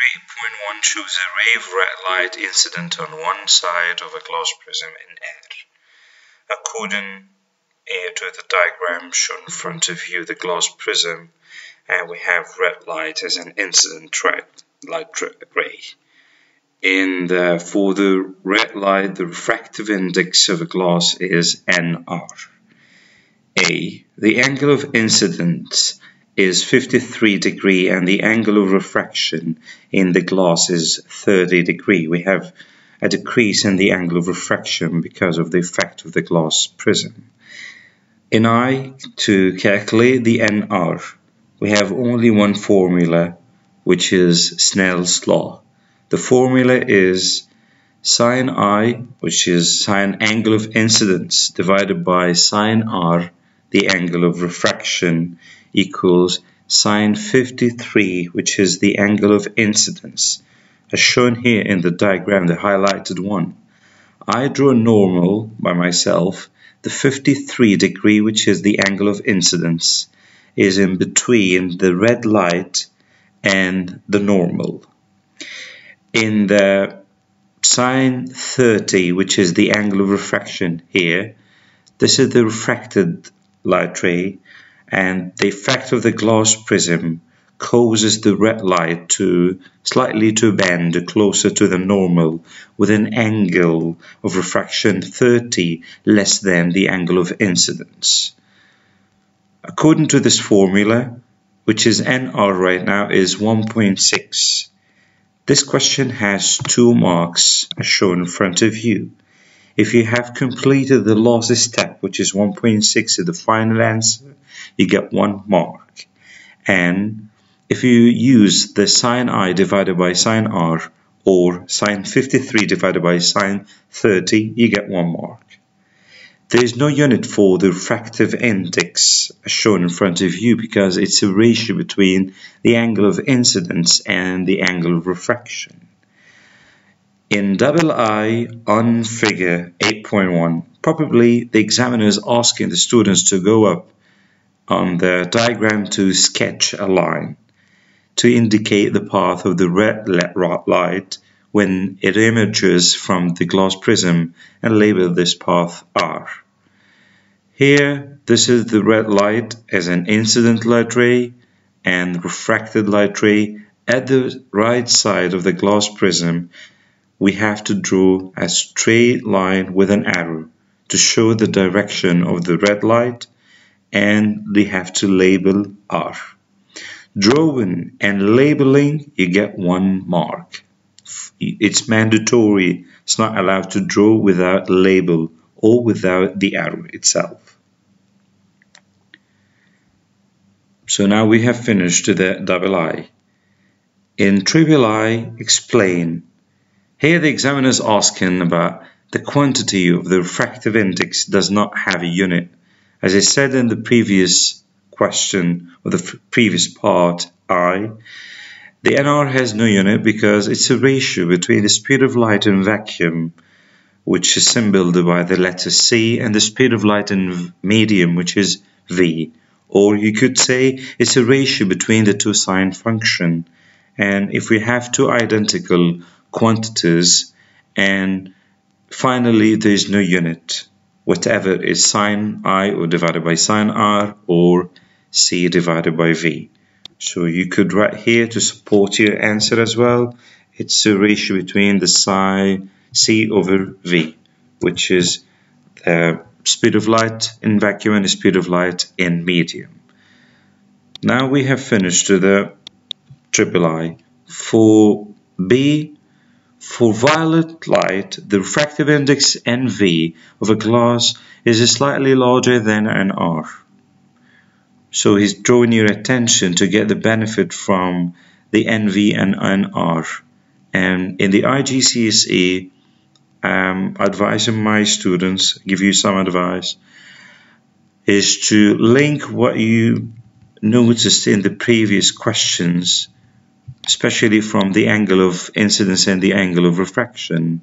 8.1 shows a ray of red light incident on one side of a glass prism in air. According to the diagram shown in front of you, the glass prism, and we have red light as an incident light ray. For the red light, the refractive index of a glass is nr. The angle of incidence is 53 degrees and the angle of refraction in the glass is 30 degrees. We have a decrease in the angle of refraction because of the effect of the glass prism. In I, to calculate the nr, we have only one formula, which is Snell's law. The formula is sine I, which is sine angle of incidence, divided by sine r, the angle of refraction, equals sine 53, which is the angle of incidence, as shown here in the diagram, the highlighted one. I draw normal by myself. The 53 degree, which is the angle of incidence, is in between the red light and the normal. In the sine 30, which is the angle of refraction here, this is the refracted light ray, and the effect of the glass prism causes the red light to slightly bend closer to the normal with an angle of refraction 30 less than the angle of incidence. According to this formula, which is nr right now, is 1.6. This question has 2 marks as shown in front of you. If you have completed the last step, which is 1.6 is the final answer, you get 1 mark. And if you use the sine I divided by sine r, or sine 53 divided by sine 30, you get 1 mark. There is no unit for the refractive index as shown in front of you because it's a ratio between the angle of incidence and the angle of refraction. In II on figure 8.1, probably the examiner is asking the students to go up on the diagram to sketch a line to indicate the path of the red light when it emerges from the glass prism and label this path R. Here, this is the red light as an incident light ray and refracted light ray. At the right side of the glass prism, we have to draw a straight line with an arrow to show the direction of the red light, and we have to label R. Drawing and labeling, you get 1 mark. It's mandatory. It's not allowed to draw without label or without the arrow itself. So now we have finished the II. In III, explain. Here the examiner is asking about the quantity of the refractive index does not have a unit. As I said in the previous question, or the previous part, I, the NR has no unit because it's a ratio between the speed of light in vacuum, which is symbolized by the letter C, and the speed of light in medium, which is V. Or you could say it's a ratio between the 2 sine function. And if we have 2 identical quantities, and finally there is no unit, whatever is sine I or divided by sine R or C divided by V. So you could write here to support your answer as well. It's a ratio between the sine C over V, which is the speed of light in vacuum and the speed of light in medium. Now we have finished the III. For B, for violet light, the refractive index NV of a glass is slightly larger than nr. So he's drawing your attention to get the benefit from the NV and nr. And in the IGCSE, advising my students, give you some advice, is to link what you noticed in the previous questions, especially from the angle of incidence and the angle of refraction.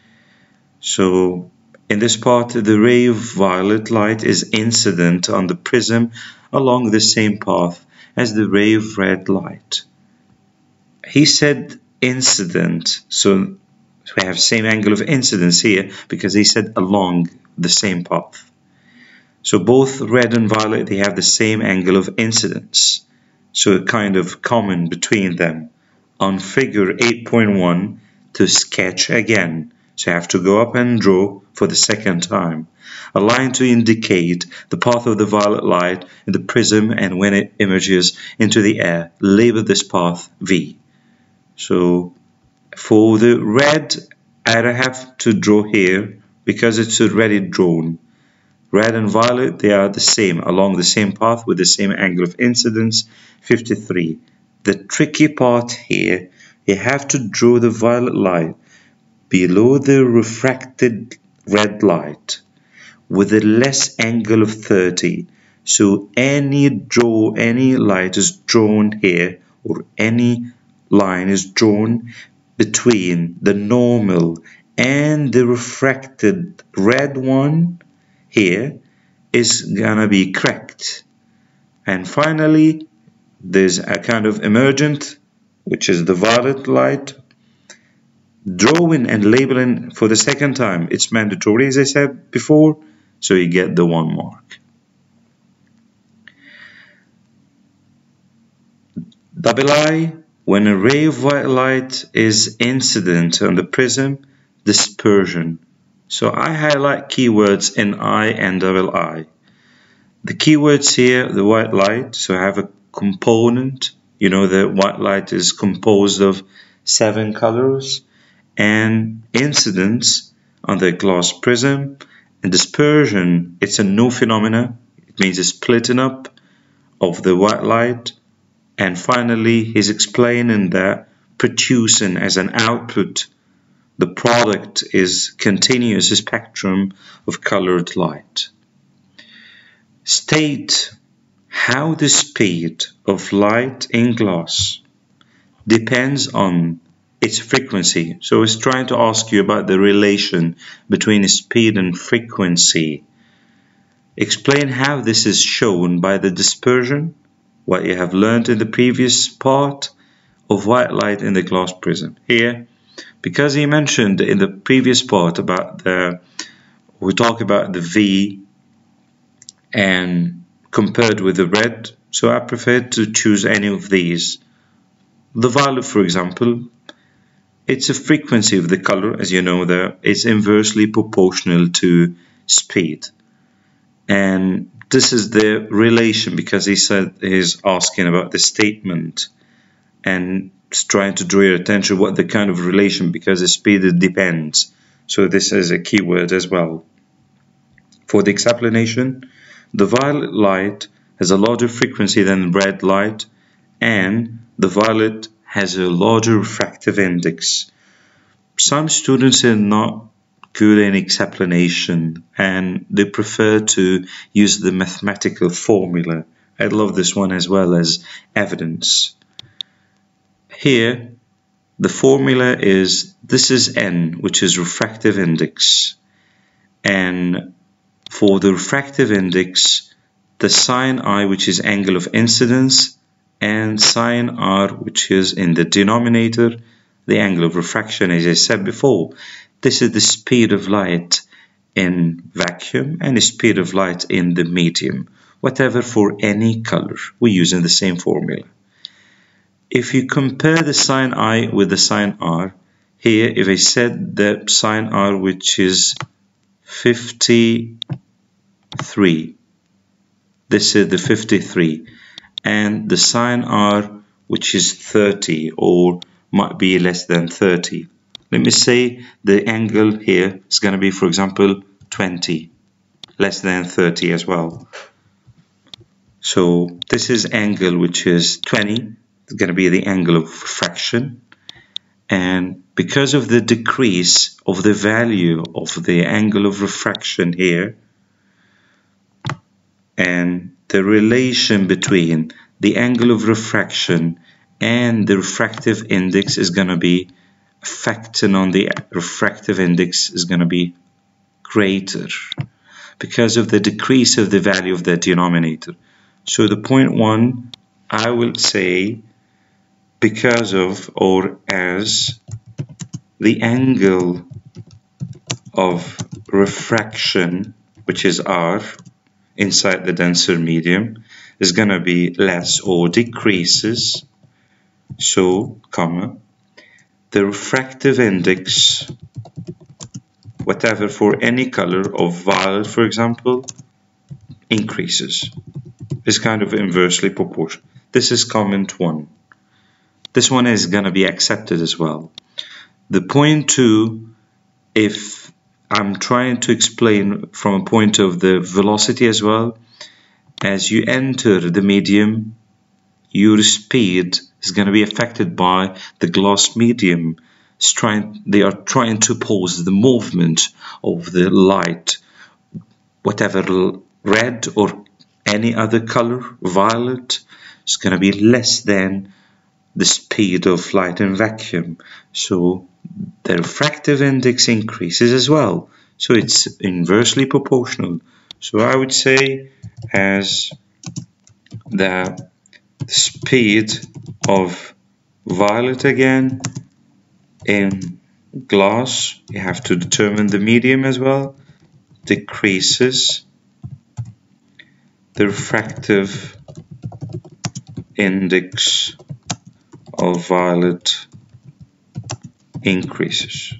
So in this part, the ray of violet light is incident on the prism along the same path as the ray of red light. He said incident. So we have same angle of incidence here because he said along the same path. So both red and violet, they have the same angle of incidence. So kind of common between them. On figure 8.1 to sketch again. So you have to go up and draw for the second time. A line to indicate the path of the violet light in the prism, and when it emerges into the air, label this path V. So for the red, I don't have to draw here because it's already drawn. Red and violet, they are the same, along the same path with the same angle of incidence, 53. The tricky part here, you have to draw the violet light below the refracted red light with a less angle of 30. So any light is drawn here, or any line is drawn between the normal and the refracted red one here is gonna be correct. And finally, there's a kind of emergent, which is the violet light. Drawing and labeling for the second time, it's mandatory, as I said before, so you get the 1 mark. Double I, when a ray of white light is incident on the prism, dispersion. So I highlight keywords in I and double I. The keywords here, the white light, so I have a component. You know, the white light is composed of 7 colors. And incidence on the glass prism. And dispersion, it's a new phenomena. It means a splitting up of the white light. And finally, he's explaining that producing as an output, the product is continuous spectrum of colored light. State how the speed of light in glass depends on its frequency. So it's trying to ask you about the relation between speed and frequency. Explain how this is shown by the dispersion, what you have learned in the previous part of white light in the glass prism. Here, because he mentioned in the previous part about we talk about the V and compared with the red, so I prefer to choose any of these. The violet, for example, it's a frequency of the color, as you know, that is inversely proportional to speed. And this is the relation, because he said he's asking about the statement and trying to draw your attention what the kind of relation, because the speed it depends. So this is a keyword as well. For the explanation, the violet light has a larger frequency than red light, and the violet has a larger refractive index. Some students are not good in explanation and they prefer to use the mathematical formula. I love this one as well as evidence. Here, the formula is, this is N, which is refractive index. And for the refractive index, the sine I, which is angle of incidence, and sine R, which is in the denominator, the angle of refraction, as I said before. This is the speed of light in vacuum and the speed of light in the medium. Whatever for any color, we're using the same formula. If you compare the sine I with the sine R, here if I said the sine R, which is 53, this is the 53, and the sine R, which is 30 or might be less than 30. Let me say the angle here is going to be, for example, 20, less than 30 as well. So this is angle which is 20, it's going to be the angle of refraction. And because of the decrease of the value of the angle of refraction here, and the relation between the angle of refraction and the refractive index is going to be affecting on the refractive index is going to be greater because of the decrease of the value of the denominator. So the 0.1, I will say because of or as the angle of refraction, which is R, inside the denser medium, is going to be less or decreases. So, comma, the refractive index, whatever for any color of violet, for example, increases. Is kind of inversely proportional. This is comment 1. This one is going to be accepted as well. The point 2, if I'm trying to explain from a point of the velocity as well, as you enter the medium, your speed is going to be affected by the glass medium. They are trying to pause the movement of the light, whatever red or any other color, violet, is going to be less than the speed of light in vacuum. So the refractive index increases as well. So it's inversely proportional. So I would say as the speed of violet again in glass, you have to determine the medium as well, decreases, the refractive index of violet increases.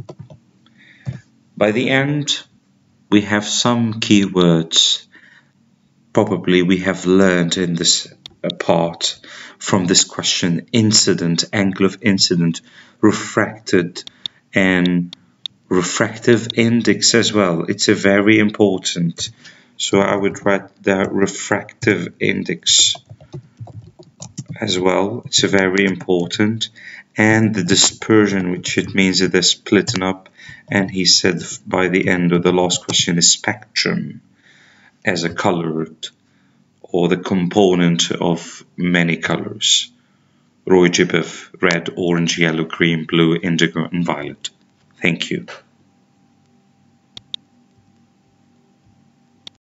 By the end, we have some keywords probably we have learned in this part from this question: incident, angle of incident, refracted, and refractive index as well. It's a very important. So I would write the refractive index as well. It's a very important. And the dispersion, which it means that they're splitting up. And he said by the end of the last question is spectrum as a colored or the component of many colors. Roy Jibev, red, orange, yellow, green, blue, indigo, and violet. Thank you.